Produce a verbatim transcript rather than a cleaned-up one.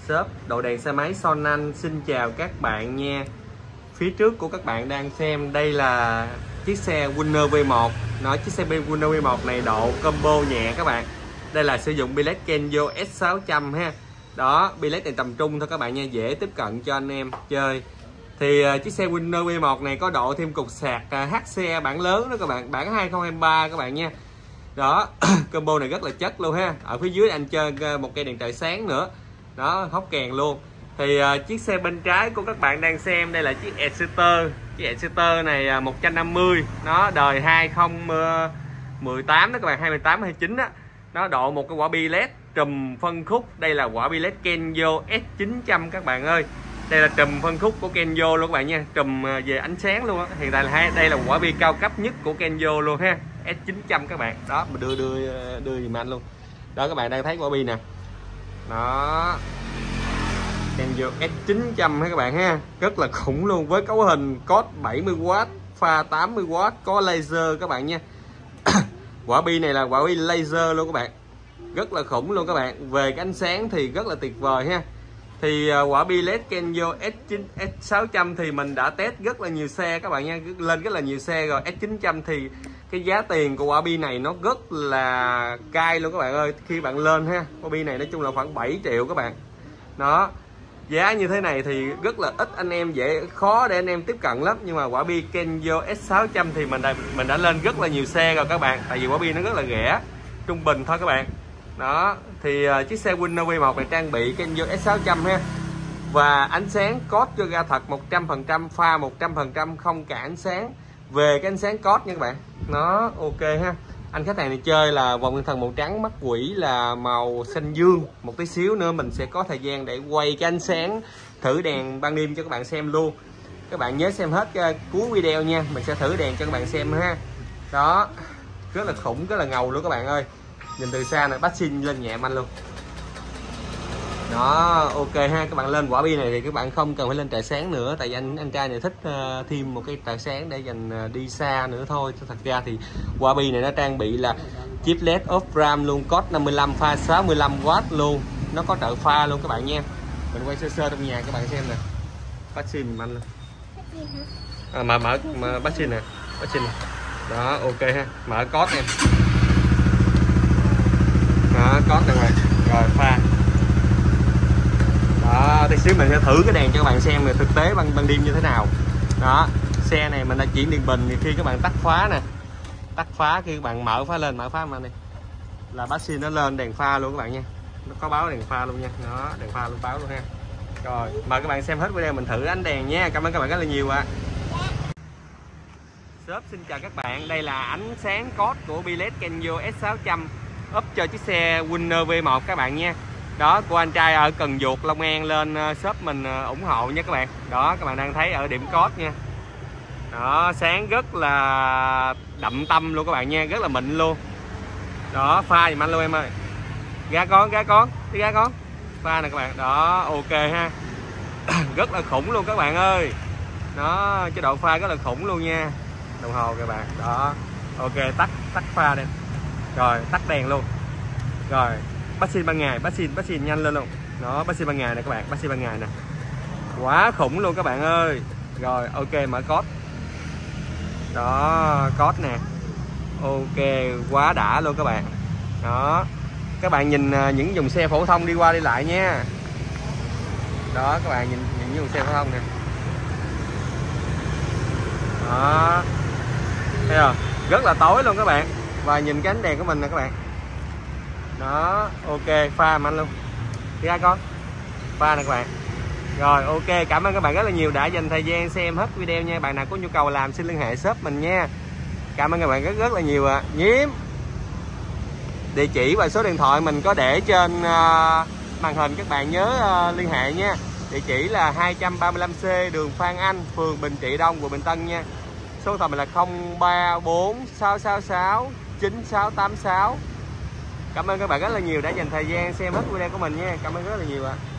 Shop độ đèn xe máy Son Anh xin chào các bạn nha. Phía trước của các bạn đang xem đây là chiếc xe Winner V một. Nói chiếc xe Winner V một này độ combo nhẹ các bạn. Đây là sử dụng billet Kenzo S sáu trăm ha. Đó, billet này tầm trung thôi các bạn nha, dễ tiếp cận cho anh em chơi. Thì uh, chiếc xe Winner V một này có độ thêm cục sạc uh, hát xê bản lớn đó các bạn, bản hai không hai ba các bạn nha. Đó, combo này rất là chất luôn ha. Ở phía dưới anh chơi uh, một cây đèn trời sáng nữa. Đó, hốc kèn luôn. Thì uh, chiếc xe bên trái của các bạn đang xem đây là chiếc Exciter. Chiếc Exciter này uh, một trăm năm mươi, nó đời hai không một tám đó các bạn, hai mươi tám hai mươi chín đó. Nó độ một cái quả bi led trùm phân khúc. Đây là quả bi led Kenzo S chín trăm các bạn ơi. Đây là trùm phân khúc của Kenzo luôn các bạn nha, trùm về ánh sáng luôn á. Hiện tại là đây là quả bi cao cấp nhất của Kenzo luôn ha, S chín trăm các bạn. Đó, mình đưa đưa đưa dùm anh luôn. Đó, các bạn đang thấy quả bi nè. Đó, Kenzo S chín trăm ha các bạn ha, rất là khủng luôn, với cấu hình cốt bảy mươi oát, pha tám mươi oát, có laser các bạn nha. Quả bi này là quả bi laser luôn các bạn, rất là khủng luôn các bạn. Về cái ánh sáng thì rất là tuyệt vời ha. Thì uh, quả bi led Kenzo S chín S sáu trăm thì mình đã test rất là nhiều xe các bạn nha, lên rất là nhiều xe rồi. S chín trăm thì cái giá tiền của quả bi này nó rất là cay luôn các bạn ơi. Khi bạn lên ha, quả bi này nói chung là khoảng bảy triệu các bạn. Đó, giá như thế này thì rất là ít anh em, dễ khó để anh em tiếp cận lắm. Nhưng mà quả bi Kenzo S sáu trăm thì mình đã, mình đã lên rất là nhiều xe rồi các bạn. Tại vì quả bi nó rất là rẻ, trung bình thôi các bạn. Đó, thì uh, chiếc xe Winner V một này trang bị Kenzo S sáu trăm ha. Và ánh sáng cốt cho ra thật một trăm phần trăm, pha một trăm phần trăm, không cả ánh sáng. Về cái ánh sáng cốt nha các bạn. Nó ok ha. Anh khách hàng này chơi là vòng nguyên thần màu trắng, mắt quỷ là màu xanh dương. Một tí xíu nữa mình sẽ có thời gian để quay cái ánh sáng thử đèn ban đêm cho các bạn xem luôn. Các bạn nhớ xem hết uh, cuối video nha. Mình sẽ thử đèn cho các bạn xem ha. Đó, rất là khủng, rất là ngầu luôn các bạn ơi. Nhìn từ xa này, bắt xin lên nhẹ anh luôn. Đó, ok ha. Các bạn lên quả bi này thì các bạn không cần phải lên trời sáng nữa. Tại vì anh anh trai này thích uh, thêm một cái trời sáng để dành uh, đi xa nữa thôi. Thật ra thì quả bi này nó trang bị là chip led off ram luôn, code năm mươi lăm, pha sáu mươi lăm oát luôn. Nó có trợ pha luôn các bạn nha. Mình quay sơ sơ trong nhà các bạn xem nè. Bắt xin anh luôn. À, mở mở mà bắt xin nè, bắt xin. Đó, ok ha. Mở code em. Đó, có đằng này rồi pha. Đó, tí xíu mình sẽ thử cái đèn cho các bạn xem thực tế ban ban đêm như thế nào. Đó, xe này mình đã chuyển điện bình thì khi các bạn tắt phá nè, tắt phá khi các bạn mở phá lên, mở phá mà này là bác xin nó lên đèn pha luôn các bạn nha. Nó có báo đèn pha luôn nha. Đó, đèn pha luôn, báo luôn ha. Rồi, mời các bạn xem hết video mình thử ánh đèn nha. Cảm ơn các bạn rất là nhiều ạ. À. Shop xin chào các bạn, đây là ánh sáng code của billet Kenzo S sáu trăm up cho chiếc xe Winner V một các bạn nha. Đó, của anh trai ở Cần Duộc, Long An lên shop mình ủng hộ nha các bạn. Đó, các bạn đang thấy ở điểm code nha. Đó, sáng rất là đậm tâm luôn các bạn nha, rất là mịn luôn. Đó, pha giùm anh luôn em ơi. Ra con, ra con, đi ra con. Pha nè các bạn, đó, ok ha. Rất là khủng luôn các bạn ơi. Đó, chế độ pha rất là khủng luôn nha. Đồng hồ các bạn, đó. Ok, tắt, tắt pha đây. Rồi, tắt đèn luôn. Rồi, bắt xin ban ngày, bắt xin, bắt xin nhanh lên luôn. Đó, bắt xin ban ngày nè các bạn, bắt xin ban ngày nè. Quá khủng luôn các bạn ơi. Rồi, ok, mở code. Đó, code nè. Ok, quá đã luôn các bạn. Đó, các bạn nhìn những dòng xe phổ thông đi qua đi lại nha. Đó, các bạn nhìn những dòng xe phổ thông nè. Đó, thấy không? Rất là tối luôn các bạn. Và nhìn cái ánh đèn của mình nè các bạn. Đó, ok, pha anh luôn. Đi ra con. Pha nè các bạn. Rồi, ok, cảm ơn các bạn rất là nhiều đã dành thời gian xem hết video nha. Bạn nào có nhu cầu làm xin liên hệ shop mình nha. Cảm ơn các bạn rất rất là nhiều ạ. À. Nhím. Địa chỉ và số điện thoại mình có để trên uh, màn hình, các bạn nhớ uh, liên hệ nha. Địa chỉ là hai trăm ba mươi lăm C đường Phan Anh, phường Bình Trị Đông, quận Bình Tân nha. Số điện thoại mình là không ba bốn sáu sáu sáu chín sáu tám sáu. Cảm ơn các bạn rất là nhiều đã dành thời gian xem hết video của mình nha. Cảm ơn rất là nhiều ạ. À.